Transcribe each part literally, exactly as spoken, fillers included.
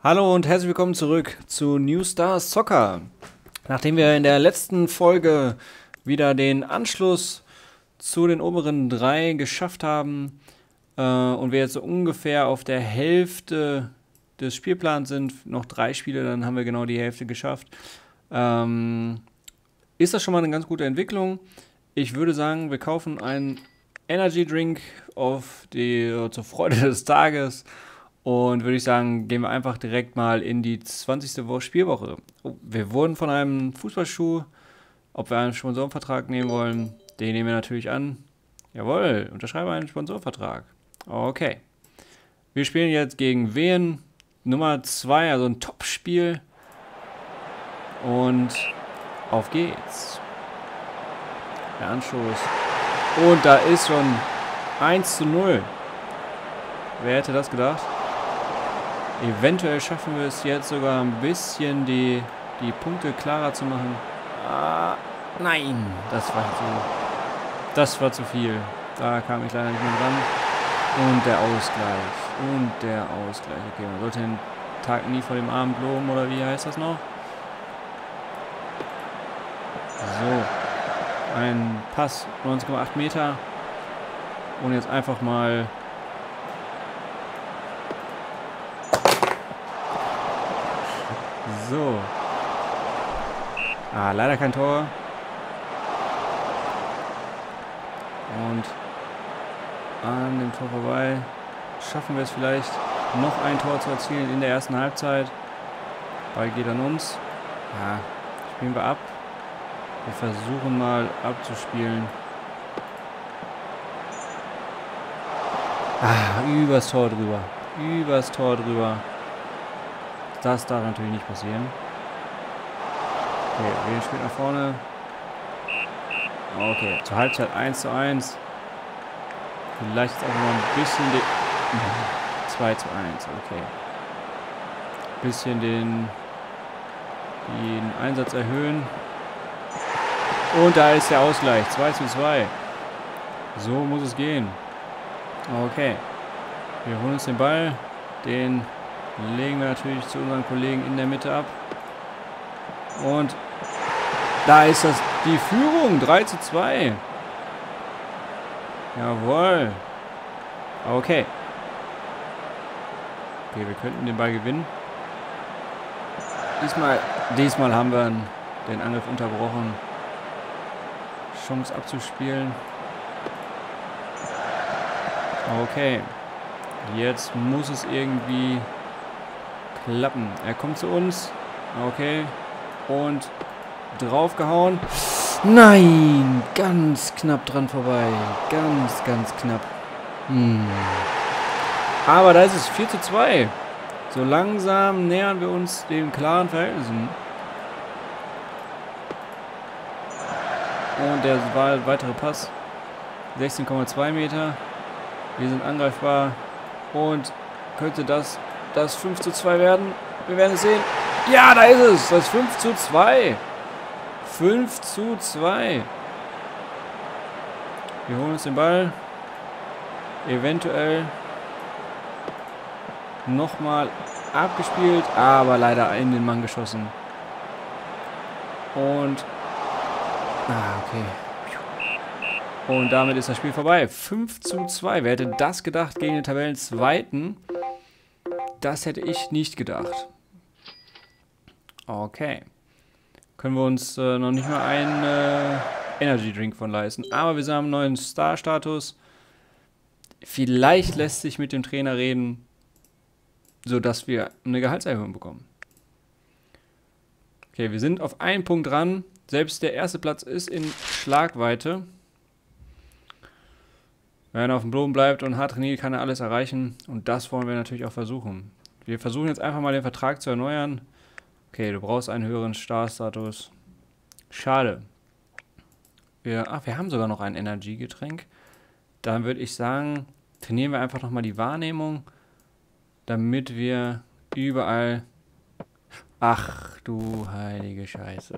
Hallo und herzlich willkommen zurück zu New Stars Soccer. Nachdem wir in der letzten Folge wieder den Anschluss zu den oberen drei geschafft haben äh, und wir jetzt so ungefähr auf der Hälfte des Spielplans sind, noch drei Spiele, dann haben wir genau die Hälfte geschafft, ähm, ist das schon mal eine ganz gute Entwicklung. Ich würde sagen, wir kaufen einen Energy Drink auf die, zur Freude des Tages. Und würde ich sagen, gehen wir einfach direkt mal in die zwanzigste Woche Spielwoche. Oh, wir wurden von einem Fußballschuh, ob wir einen Sponsorenvertrag nehmen wollen, den nehmen wir natürlich an. Jawohl, unterschreibe einen Sponsorenvertrag. Okay. Wir spielen jetzt gegen Wien, Nummer zwei, also ein Top-Spiel. Und auf geht's. Der Anstoß. Und da ist schon eins zu null. Wer hätte das gedacht? Eventuell schaffen wir es jetzt sogar ein bisschen die, die Punkte klarer zu machen. Ah, nein, das war zu, das war zu viel. Da kam ich leider nicht mehr dran. Und der Ausgleich. Und der Ausgleich. Okay, man sollte den Tag nie vor dem Abend loben, oder wie heißt das noch? So. Ein Pass, neunzehn Komma acht Meter. Und jetzt einfach mal... So. Ah, leider kein Tor. Und an dem Tor vorbei schaffen wir es vielleicht, noch ein Tor zu erzielen in der ersten Halbzeit. Ball geht an uns. Ja, spielen wir ab. Wir versuchen mal abzuspielen. Ah, übers Tor drüber. Übers Tor drüber. Das darf natürlich nicht passieren. Okay, wir spielen nach vorne. Okay, zur Halbzeit eins zu eins. Vielleicht jetzt auch noch ein bisschen den... zwei zu eins, okay. Bisschen den, den Einsatz erhöhen. Und da ist der Ausgleich. zwei zu zwei. So muss es gehen. Okay. Wir holen uns den Ball. Den... legen wir natürlich zu unseren Kollegen in der Mitte ab. Und da ist das die Führung. drei zu zwei. Jawohl. Okay. Okay, wir könnten den Ball gewinnen. Diesmal, diesmal haben wir den Angriff unterbrochen. Chance abzuspielen. Okay. Jetzt muss es irgendwie... klappen. Er kommt zu uns. Okay. Und draufgehauen. Nein! Ganz knapp dran vorbei. Ganz, ganz knapp. Hm. Aber da ist es vier zu zwei. So langsam nähern wir uns den klaren Verhältnissen. Und der weitere Pass. sechzehn Komma zwei Meter. Wir sind angreifbar. Und könnte das... das fünf zu zwei werden. Wir werden es sehen. Ja, da ist es. Das fünf zu zwei. fünf zu zwei. Wir holen uns den Ball. Eventuell nochmal abgespielt. Aber leider in den Mann geschossen. Und... Ah, okay. Und damit ist das Spiel vorbei. fünf zu zwei. Wer hätte das gedacht gegen den Tabellenzweiten? Das hätte ich nicht gedacht. Okay. Können wir uns äh, noch nicht mal einen äh, Energy Drink von leisten. Aber wir haben einen neuen Star-Status. Vielleicht lässt sich mit dem Trainer reden, sodass wir eine Gehaltserhöhung bekommen. Okay, wir sind auf einen Punkt dran. Selbst der erste Platz ist in Schlagweite. Wenn er auf dem Boden bleibt und hart trainiert, kann er alles erreichen. Und das wollen wir natürlich auch versuchen. Wir versuchen jetzt einfach mal den Vertrag zu erneuern. Okay, du brauchst einen höheren Star-Status. Schade. Wir, ach, wir haben sogar noch ein Energiegetränk. Dann würde ich sagen, trainieren wir einfach nochmal die Wahrnehmung, damit wir überall... Ach du heilige Scheiße.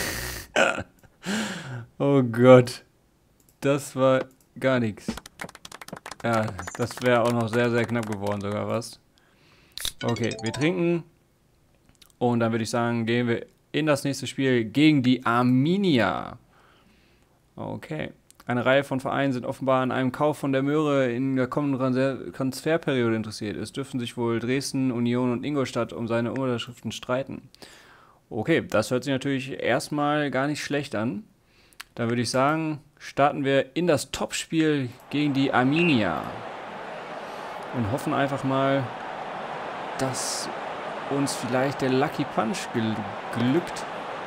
Oh Gott. Das war gar nichts. Ja, das wäre auch noch sehr, sehr knapp geworden sogar, was? Okay, wir trinken. Und dann würde ich sagen, gehen wir in das nächste Spiel gegen die Arminia. Okay. Eine Reihe von Vereinen sind offenbar an einem Kauf von der Möhre in der kommenden Transferperiode interessiert. Es dürften sich wohl Dresden, Union und Ingolstadt um seine Unterschriften streiten. Okay, das hört sich natürlich erstmal gar nicht schlecht an. Dann würde ich sagen, starten wir in das Topspiel gegen die Arminia. Und hoffen einfach mal, dass uns vielleicht der Lucky Punch gel glückt.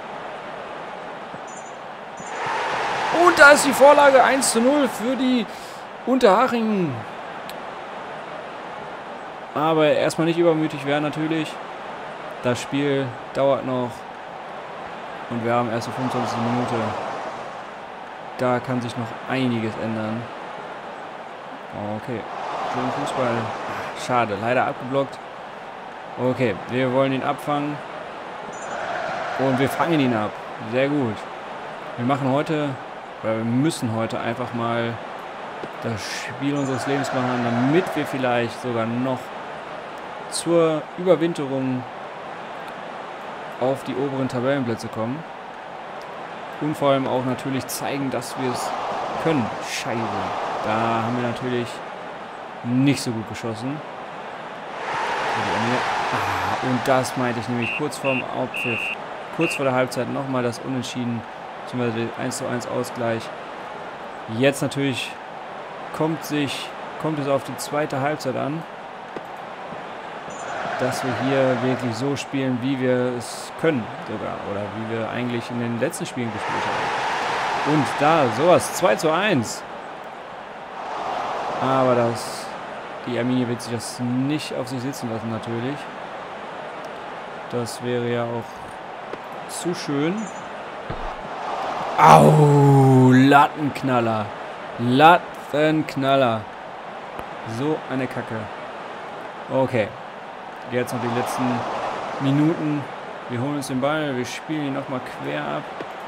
Und da ist die Vorlage eins zu null für die Unterhaching. Aber erstmal nicht übermütig werden natürlich. Das Spiel dauert noch. Und wir haben erst die fünfundzwanzigste Minute. Da kann sich noch einiges ändern. Okay. Schönen Fußball. Schade, leider abgeblockt. Okay, wir wollen ihn abfangen. Und wir fangen ihn ab. Sehr gut. Wir machen heute, oder wir müssen heute einfach mal das Spiel unseres Lebens machen, damit wir vielleicht sogar noch zur Überwinterung auf die oberen Tabellenplätze kommen. Und vor allem auch natürlich zeigen, dass wir es können. Scheiße. Da haben wir natürlich nicht so gut geschossen. Ah, und das meinte ich nämlich kurz vorm Abpfiff. Kurz vor der Halbzeit nochmal das Unentschieden, beziehungsweise eins zu eins Ausgleich. Jetzt natürlich kommt, sich, kommt es auf die zweite Halbzeit an, dass wir hier wirklich so spielen, wie wir es können sogar. Oder wie wir eigentlich in den letzten Spielen gespielt haben. Und da sowas, zwei zu eins. Aber das, die Arminia wird sich das nicht auf sich sitzen lassen natürlich. Das wäre ja auch zu schön. Au, Lattenknaller. Lattenknaller. So eine Kacke. Okay. Jetzt noch die letzten Minuten. Wir holen uns den Ball. Wir spielen ihn nochmal quer ab.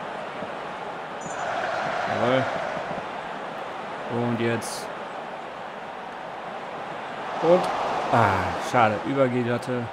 Jawohl. Und jetzt. Und. Ah, schade. Über die Latte.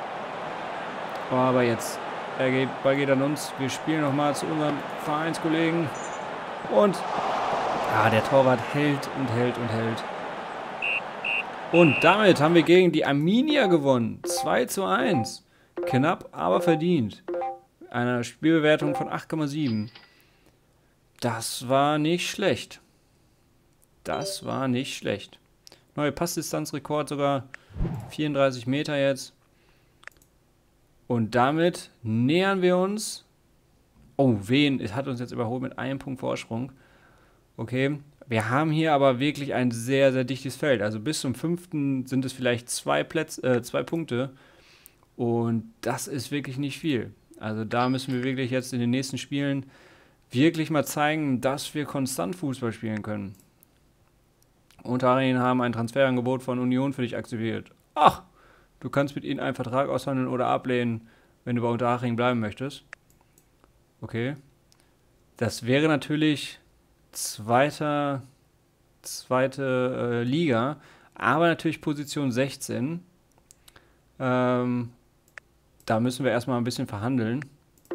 Aber jetzt. Er geht, Ball geht an uns. Wir spielen nochmal zu unserem Vereinskollegen. Und. Ah, der Torwart hält und hält und hält. Und damit haben wir gegen die Arminia gewonnen. zwei zu eins. Knapp, aber verdient. Eine Spielbewertung von acht Komma sieben. Das war nicht schlecht. Das war nicht schlecht. Neue Passdistanzrekord sogar. vierunddreißig Meter jetzt. Und damit nähern wir uns. Oh, wen? Es hat uns jetzt überholt mit einem Punkt Vorsprung. Okay. Wir haben hier aber wirklich ein sehr, sehr dichtes Feld. Also bis zum fünften sind es vielleicht zwei, Plätze, äh, zwei Punkte. Und das ist wirklich nicht viel. Also da müssen wir wirklich jetzt in den nächsten Spielen wirklich mal zeigen, dass wir konstant Fußball spielen können. Unterhaching haben ein Transferangebot von Union für dich aktiviert. Ach, du kannst mit ihnen einen Vertrag aushandeln oder ablehnen, wenn du bei Unterhaching bleiben möchtest. Okay. Das wäre natürlich zweiter, zweite äh, Liga, aber natürlich Position sechzehn. Ähm, da müssen wir erstmal ein bisschen verhandeln.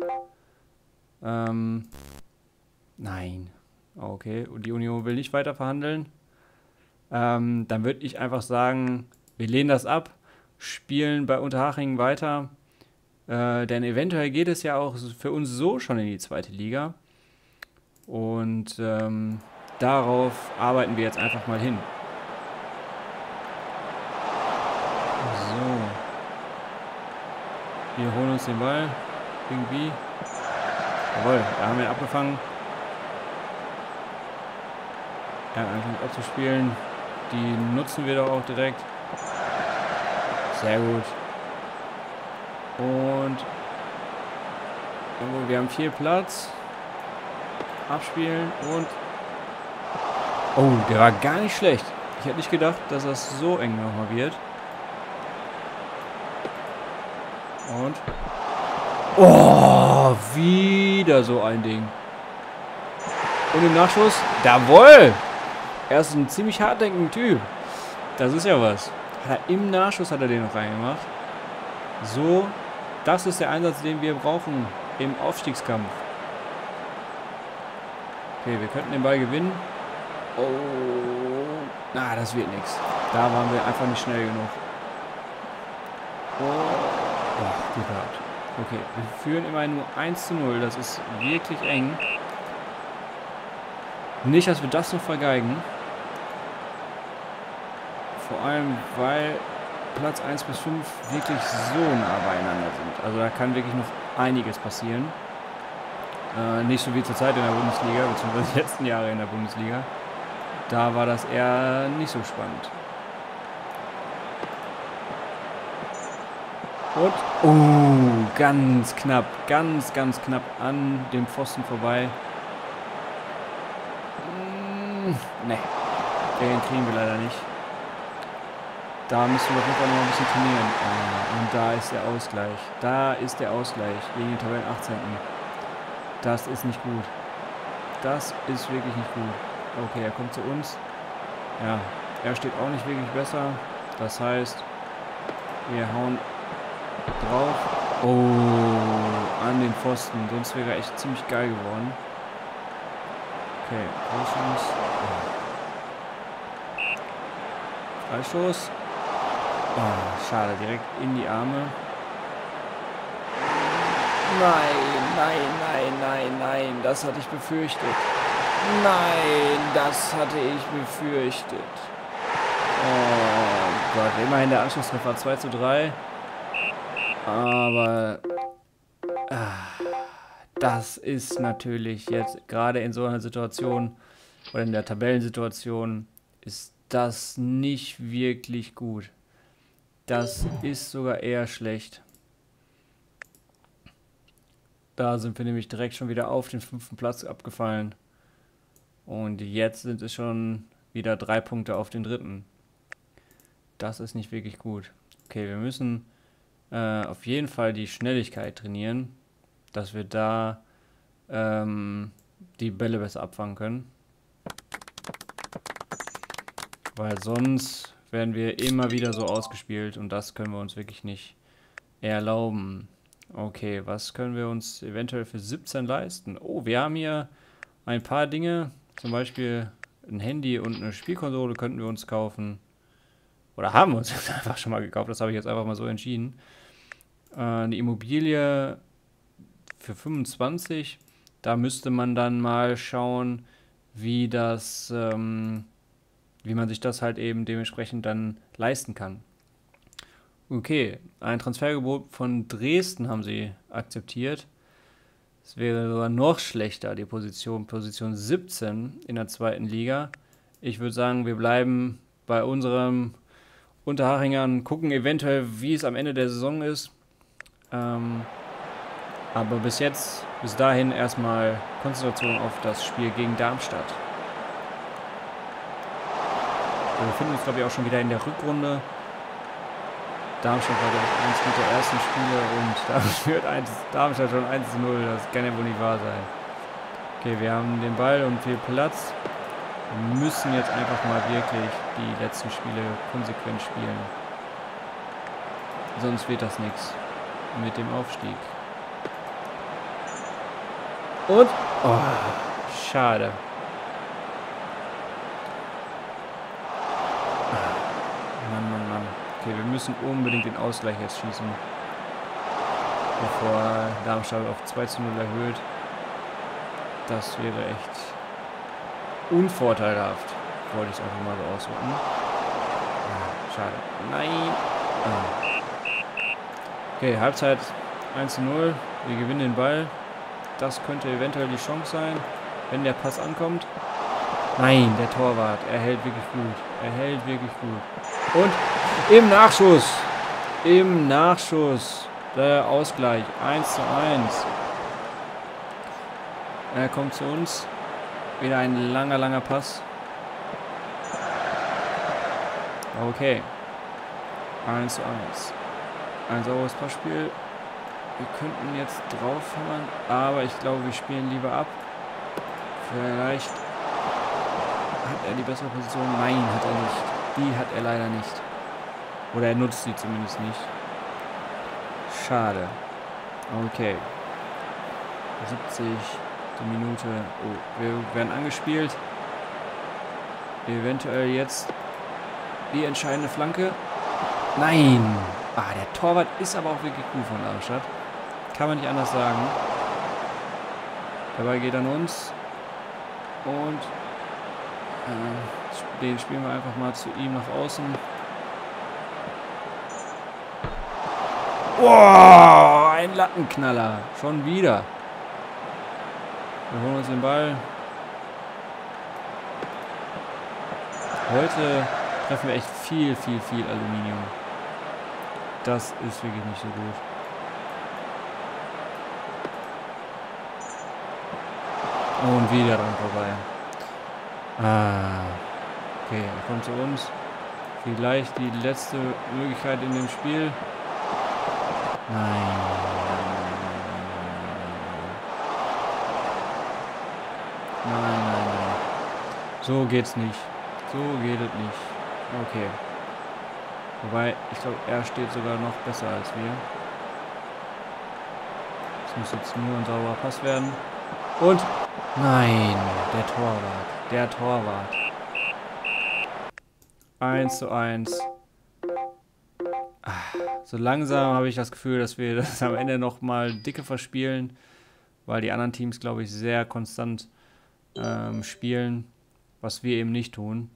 Ähm, nein. Okay, und die Union will nicht weiter verhandeln. Ähm, dann würde ich einfach sagen, wir lehnen das ab, spielen bei Unterhaching weiter. Äh, denn eventuell geht es ja auch für uns so schon in die zweite Liga. Und ähm, darauf arbeiten wir jetzt einfach mal hin. So. Wir holen uns den Ball. Irgendwie. Jawohl, da haben wir ihn abgefangen. Er hat angefangen abzuspielen. Die nutzen wir doch auch direkt. Sehr gut. Und wir haben viel Platz. Abspielen und... Oh, der war gar nicht schlecht. Ich hätte nicht gedacht, dass das so eng nochmal wird. Und... Oh, wieder so ein Ding. Und im Nachschuss... Jawohl! Er ist ein ziemlich hartdenkender Typ. Das ist ja was. Hat er im Nachschuss hat er den noch reingemacht. So, das ist der Einsatz, den wir brauchen im Aufstiegskampf. Okay, wir könnten den Ball gewinnen. Oh, na, das wird nichts. Da waren wir einfach nicht schnell genug. Oh, oh, gut gehabt. Okay, wir führen immerhin nur eins zu null. Das ist wirklich eng. Nicht, dass wir das noch vergeigen. Vor allem, weil Platz eins bis fünf wirklich so nah beieinander sind. Also da kann wirklich noch einiges passieren. Äh, nicht so wie zur Zeit in der Bundesliga, beziehungsweise die letzten Jahre in der Bundesliga. Da war das eher nicht so spannend. Und, oh, ganz knapp, ganz, ganz knapp an dem Pfosten vorbei. Hm, ne, den kriegen wir leider nicht. Da müssen wir auf jeden Fall noch ein bisschen trainieren. Ah, und da ist der Ausgleich. Da ist der Ausgleich gegen den Tabellen achtzehnten Das ist nicht gut. Das ist wirklich nicht gut. Okay, er kommt zu uns. Ja, er steht auch nicht wirklich besser. Das heißt, wir hauen drauf. Oh, an den Pfosten. Sonst wäre er echt ziemlich geil geworden. Okay, Freistoß. Freistoß. Oh, schade, direkt in die Arme. Nein, nein, nein, nein, nein, das hatte ich befürchtet. Nein, das hatte ich befürchtet. Oh Gott, immerhin der Anschlusstreffer zwei zu drei. Aber ah, das ist natürlich jetzt gerade in so einer Situation oder in der Tabellensituation ist das nicht wirklich gut. Das ist sogar eher schlecht. Da sind wir nämlich direkt schon wieder auf den fünften Platz abgefallen. Und jetzt sind es schon wieder drei Punkte auf den dritten. Das ist nicht wirklich gut. Okay, wir müssen äh, auf jeden Fall die Schnelligkeit trainieren, dass wir da ähm, die Bälle besser abfangen können. Weil sonst werden wir immer wieder so ausgespielt und das können wir uns wirklich nicht erlauben. Okay, was können wir uns eventuell für siebzehn leisten? Oh, wir haben hier ein paar Dinge, zum Beispiel ein Handy und eine Spielkonsole könnten wir uns kaufen. Oder haben wir uns einfach schon mal gekauft, das habe ich jetzt einfach mal so entschieden. Äh, eine Immobilie für fünfundzwanzig, da müsste man dann mal schauen, wie das... Ähm, wie man sich das halt eben dementsprechend dann leisten kann. Okay, ein Transfergebot von Dresden haben sie akzeptiert. Es wäre sogar noch schlechter, die Position, Position siebzehn in der zweiten Liga. Ich würde sagen, wir bleiben bei unserem Unterhachingern, gucken eventuell, wie es am Ende der Saison ist. Ähm, aber bis jetzt, bis dahin erstmal Konzentration auf das Spiel gegen Darmstadt. Wir befinden uns, glaube ich, auch schon wieder in der Rückrunde. Darmstadt war, glaube ich, eins mit der ersten Spiele und da führt Darmstadt schon eins zu null. Das kann ja wohl nicht wahr sein. Okay, wir haben den Ball und viel Platz. Wir müssen jetzt einfach mal wirklich die letzten Spiele konsequent spielen. Sonst wird das nichts mit dem Aufstieg. Und? Oh, schade. Mann, Mann, Mann. Okay, wir müssen unbedingt den Ausgleich jetzt schießen. Bevor Darmstadt auf zwei zu null erhöht. Das wäre echt unvorteilhaft. Wollte ich es einfach mal so ausdrücken. Ah, schade. Nein. Ah. Okay, Halbzeit eins zu null. Wir gewinnen den Ball. Das könnte eventuell die Chance sein, wenn der Pass ankommt. Nein, der Torwart. Er hält wirklich gut. Er hält wirklich gut. Und im Nachschuss. Im Nachschuss. Der Ausgleich. eins zu eins. Er kommt zu uns. Wieder ein langer, langer Pass. Okay. eins zu eins. Ein sauberes Passspiel. Wir könnten jetzt draufhauen, aber ich glaube, wir spielen lieber ab. Vielleicht hat er die bessere Position. Nein, hat er nicht. Die hat er leider nicht. Oder er nutzt sie zumindest nicht. schade. Okay. siebzig Minute. Oh, wir werden angespielt. Eventuell jetzt die entscheidende Flanke. Nein! Ah, der Torwart ist aber auch wirklich gut von Darmstadt. Kann man nicht anders sagen. Der Ball geht an uns. Und äh, den spielen wir einfach mal zu ihm nach außen. Wow, ein Lattenknaller. Schon wieder. Wir holen uns den Ball. Heute treffen wir echt viel, viel, viel Aluminium. Das ist wirklich nicht so gut. Und wieder dran vorbei. Ah. Okay, er kommt zu uns. Vielleicht die letzte Möglichkeit in dem Spiel. Nein. Nein, nein, nein. So geht's nicht. So geht es nicht. Okay. Wobei, ich glaube, er steht sogar noch besser als wir. Das muss jetzt nur ein sauberer Pass werden. Und nein, der Torwart. Der Torwart. eins zu eins. So langsam habe ich das Gefühl, dass wir das am Ende nochmal dicke verspielen, weil die anderen Teams, glaube ich, sehr konstant ähm, spielen, was wir eben nicht tun.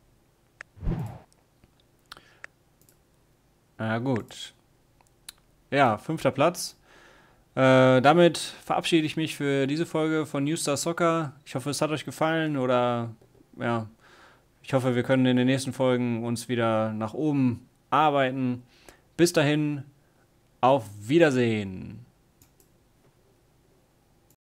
Na gut. Ja, fünfter Platz. Äh, damit verabschiede ich mich für diese Folge von New Star Soccer. Ich hoffe, es hat euch gefallen oder ja, ich hoffe, wir können in den nächsten Folgen uns wieder nach oben arbeiten. Bis dahin, auf Wiedersehen.